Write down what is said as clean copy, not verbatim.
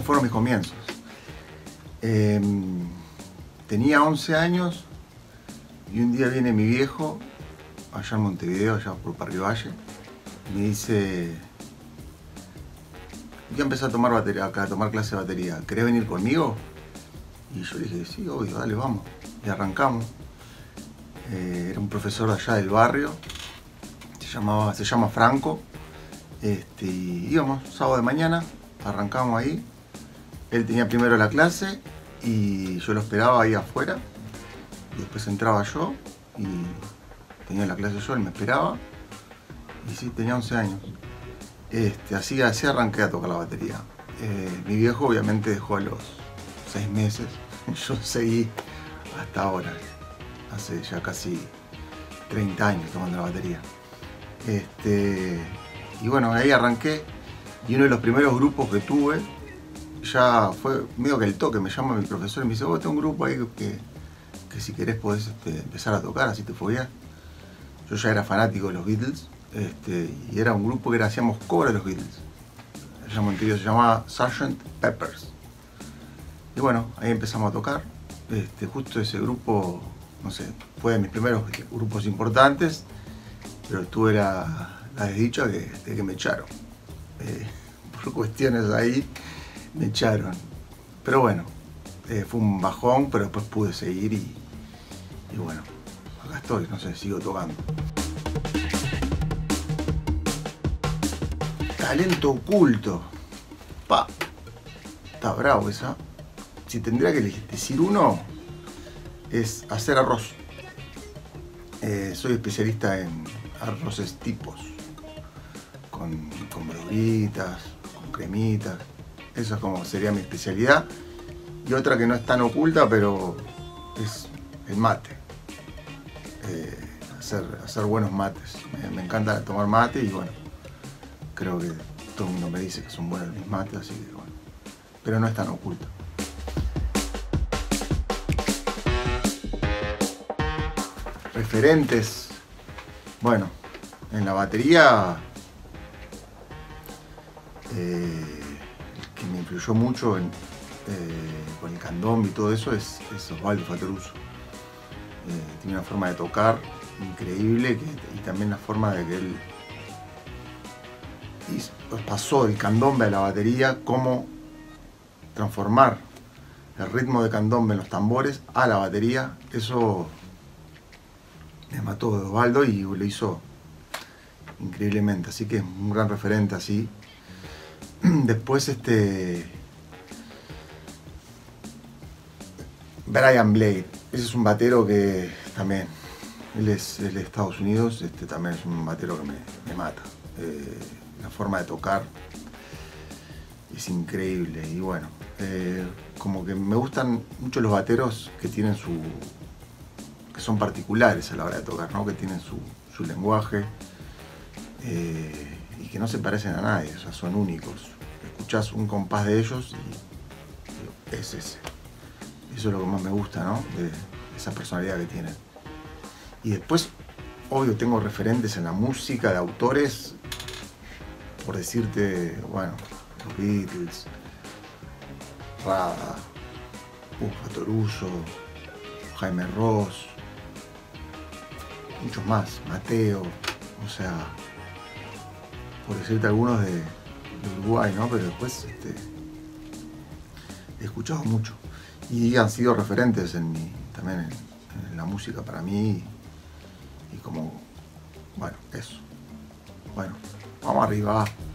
fueron mis comienzos. Tenía 11 años y un día viene mi viejo, allá en Montevideo, allá por Parque Valle, y me dice: voy a empezar a tomar batería, acá, a tomar clase de batería, ¿querés venir conmigo? Y yo le dije: sí, obvio, dale, vamos. Y arrancamos. Era un profesor de allá del barrio, se llama Franco. Y íbamos sábado de mañana, arrancamos ahí. Él tenía primero la clase y yo lo esperaba ahí afuera. Y después entraba yo y tenía la clase yo, él me esperaba. Y sí, tenía 11 años. Así arranqué a tocar la batería. Mi viejo obviamente dejó a los 6 meses. Yo seguí hasta ahora. Hace ya casi 30 años tomando la batería. Y bueno, ahí arranqué. Y uno de los primeros grupos que tuve, ya fue medio que el toque. Me llama mi profesor y me dice: vos tenés un grupo ahí que si querés podés empezar a tocar, así te fogueás. Yo ya era fanático de los Beatles. Y era un grupo que hacíamos cover de los Beatles. Allá en Montevideo se llamaba Sgt. Peppers. Y bueno, ahí empezamos a tocar. Justo ese grupo, no sé, fue de mis primeros grupos importantes, pero tuve la desdicha de que me echaron. Por cuestiones ahí me echaron. Pero bueno, fue un bajón, pero después pude seguir y bueno, acá estoy, no sé, sigo tocando. Talento oculto. Está bravo esa. Si tendría que decir uno, es hacer arroz. Soy especialista en arroces tipos. Con verduritas, con cremitas. Eso es como sería mi especialidad. Y otra que no es tan oculta, pero es el mate. Hacer buenos mates. Me encanta tomar mate y bueno, creo que todo el mundo me dice que son buenos mis mates, así que bueno. Pero no es tan oculto. Referentes. Bueno, en la batería, el que me influyó mucho con el candombe y todo eso es Osvaldo Fattoruso. Tiene una forma de tocar increíble y también la forma de que él pasó del candombe a la batería, cómo transformar el ritmo de candombe en los tambores a la batería. Eso me mató de Osvaldo y lo hizo increíblemente, así que es un gran referente así. Después Brian Blade, ese es un batero que también, él es de Estados Unidos, también es un batero que me mata. La forma de tocar es increíble y bueno, como que me gustan mucho los bateros que tienen que son particulares a la hora de tocar, ¿no? Que tienen su lenguaje y que no se parecen a nadie, o sea, son únicos. Escuchás un compás de ellos y es ese. Eso es lo que más me gusta, ¿no? De esa personalidad que tienen. Y después, obvio, tengo referentes en la música de autores, por decirte, bueno, los Beatles, Rada, Fattoruso, Jaime Ross, muchos más, Mateo, o sea, por decirte algunos de Uruguay, ¿no? Pero después he escuchado mucho y han sido referentes también en la música para mí y como, bueno, eso. Bueno, vamos arriba.